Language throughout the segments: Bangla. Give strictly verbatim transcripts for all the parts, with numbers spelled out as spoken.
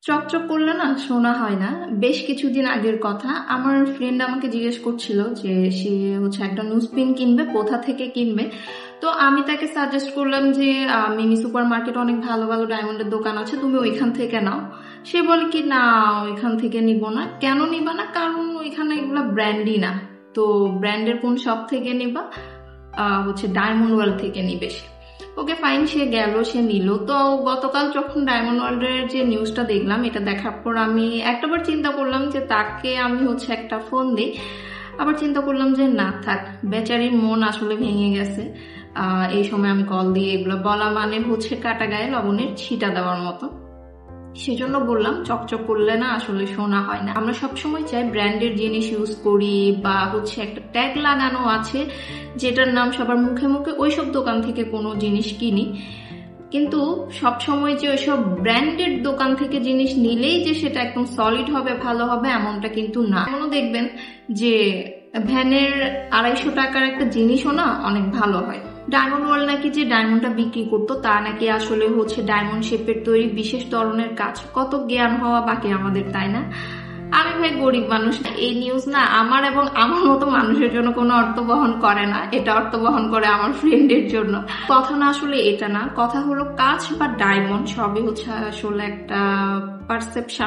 চকচক করলে না শোনা হয় না। বেশ কিছুদিন আগের কথা, আমার ফ্রেন্ড আমাকে জিজ্ঞেস করছিল যে সে হচ্ছে একটা নুসপিন কিনবে, কোথা থেকে কিনবে। তো আমি তাকে সাজেস্ট করলাম যে মিনি সুপার মার্কেট অনেক ভালো ভালো ডায়মন্ডের দোকান আছে, তুমি ওইখান থেকে নাও। সে বলে কি না, ওইখান থেকে নিব না। কেন নিবা না? কারণ ওইখানে এগুলো ব্র্যান্ডই না। তো ব্র্যান্ডের কোন শপ থেকে নিবা? হচ্ছে ডায়মন্ড ওয়ার্ল্ড থেকে নিবে সে। ওকে ফাইন, সে গেল, সে নিল। তো গতকাল যখন ডায়মন্ড ওয়ার্ল্ডের যে নিউজটা দেখলাম, এটা দেখার পর আমি একটাবার চিন্তা করলাম যে তাকে আমি হচ্ছে একটা ফোন দিই। আবার চিন্তা করলাম যে না থাক, বেচারির মন আসলে ভেঙে গেছে। আহ এই সময় আমি কল দিয়ে এগুলো বলা মানে হচ্ছে কাটা গায়ে লবণের ছিটা দেওয়ার মতো। সেজন্য বললাম চকচক করলে না আসলে শোনা হয় না। আমরা সবসময় চাই ব্র্যান্ডের জিনিস ইউজ করি, বা হচ্ছে একটা ট্যাগ লাগানো আছে যেটার নাম সবার মুখে মুখে, ওইসব দোকান থেকে কোনো জিনিস কিনি। কিন্তু সবসময় যে ওইসব ব্র্যান্ডেড দোকান থেকে জিনিস নিলেই যে সেটা একদম সলিড হবে, ভালো হবে, এমনটা কিন্তু না। এমনও দেখবেন যে ভ্যানের আড়াইশো টাকার একটা জিনিসও না অনেক ভালো হয়। ডায়মন্ড ওয়ার্ল্ড নাকি যে ডায়মন্ডটা বিক্রি করতো তা নাকি আসলে হচ্ছে ডায়মন্ড শেপের তৈরি বিশেষ ধরনের কাজ। কত জ্ঞান হওয়া বাকি আমাদের, তাই না? আমি ভাই গরিব মানুষ, এই নিউজ না আমার এবং আমার মতো মানুষের জন্য কোনো অর্থ বহন করে না। এটা অর্থ বহন করে আমার ফ্রেন্ডের জন্য। কথা না আসলে এটা না, কথা হলো কাচ বা ডায়মন্ড সবই হচ্ছে আসলে একটা পারসেপশন।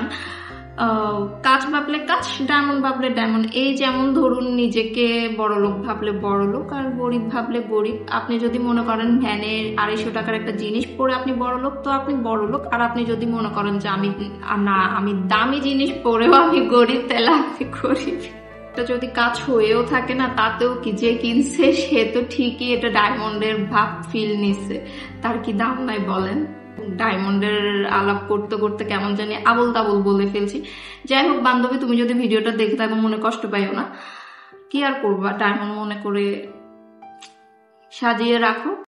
কাচ ভাবলে কাচ, ডায়মন্ড ভাবলে ডায়মন্ড। এই যেমন ধরুন নিজেকে বড়লোক ভাবলে বড়লোক, আর গরিব ভাবলে গরিব। আপনি যদি মনে করেন ভ্যানের আড়াইশো টাকার একটা জিনিস পরে আপনি বড়লোক, তো আপনি বড়লোক। আর আপনি যদি মনে করেন যে আমি না, আমি দামি জিনিস পরেও আমি গরিব, তাহলে আপনি গরিব। এটা যদি কাজ হয়েও থাকে না, তাতেও কি, যে কিনছে সে তো ঠিকই এটা ডায়মন্ডের ভাব ফিল নিচ্ছে, তার কি দাম নাই বলেন? ডায়মন্ডের আলাপ করতে করতে কেমন জানি আবল তাবল বলে ফেলছি। যাই হোক বান্ধবী, তুমি যদি ভিডিওটা দেখে থাকো মনে কষ্ট পাইও না। কি আর করবা, ডায়মন্ড মনে করে সাজিয়ে রাখো।